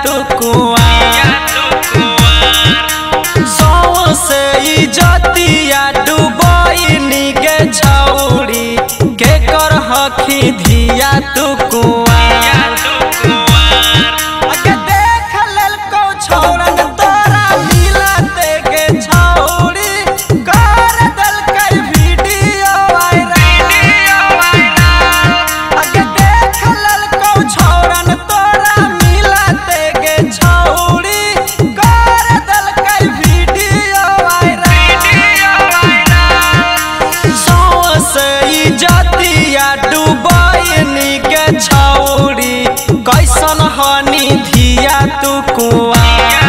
तू कुआर सौ से इजतिया डूबई निगे छौड़ी के कर हखी धिया तू कुआर अगे देख लेल को छौड़न तोरा मिलते के छौड़ी कर दल के वीडियो वायरल अगे देख लेल को छौड़न तोरा मिलते के छौड़ी कर दल के वीडियो वायरल सौ से इजतिया डूबई निगे छौड़ी कैसन हनी धिया तू कुआर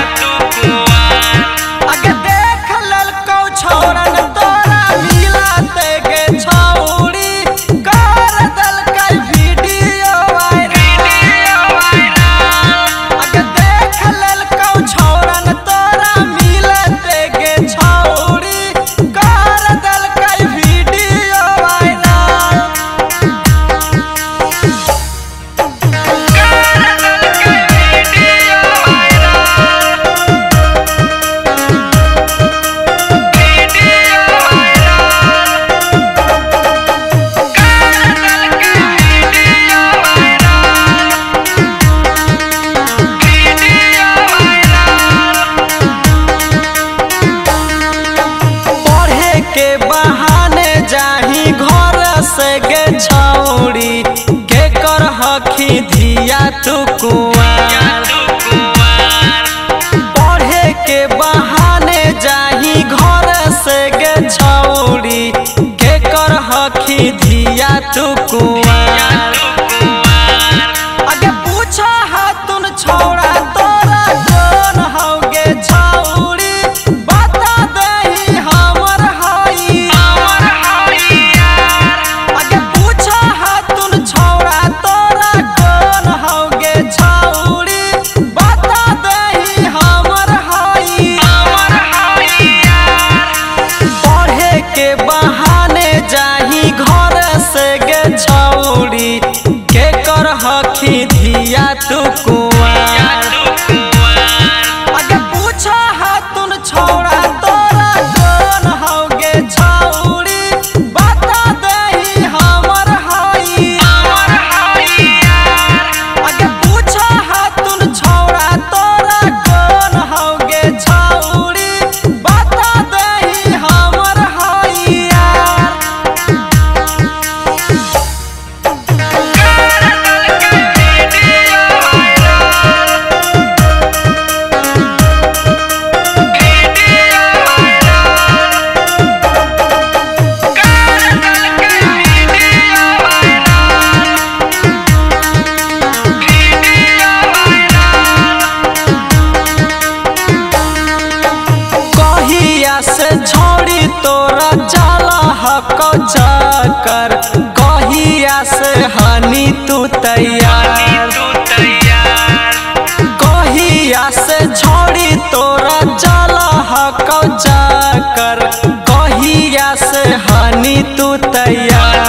अगे देख लेल को छौड़न तोरा मिलते के छौड़ी कर दल के वीडियो वायरल अगे देख लेल को छौड़न तोरा मिलते के छौड़ी कर दल के वीडियो वायरल पढ़े के बहाने जाही घर से गे छौड़ी के कर हखी धिया तू कुआर पढ़े के बहाने जाही घर से गे छौड़ी के कर हखी धिया तू कुआर अगे पूछा हाथुन छौड़ा तोरा कौन हौगे छौड़ी बता देही हमर हई अगे पूछा हाथुन छौड़ा तोरा कौन हौगे छौड़ी बता देही हमर हई पढ़े के बहाने जाही घर से गे छौड़ी के कर हखी धिया तू कुआर अगे पूछा हाथुन छौड़ा तोरा कौन हौगे छौड़ी बता देही हमर हई अगे पूछा हाथुन छौड़ा तोरा कौन हौगे छौड़ी बता देही हमर हई कहिया से छोड़ी तोरा जाला हक चकर कहिया से हनी तू तैयार कहिया से छोड़ी तोरा जाला हक चकर कहिया से हनी तू तैयार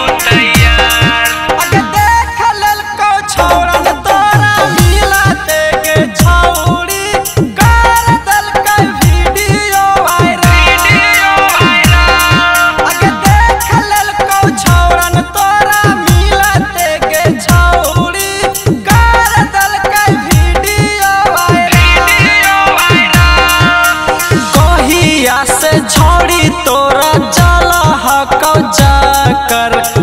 अगे देख लेल को छौड़न तोरा मिलते के छौड़ी कर दल के वीडियो वायरल अगे देख लेल को छौड़न तोरा मिलते के छौड़ी कर दल के वीडियो वायरल कहिया से छोड़ी तोरा जाला हक जाकर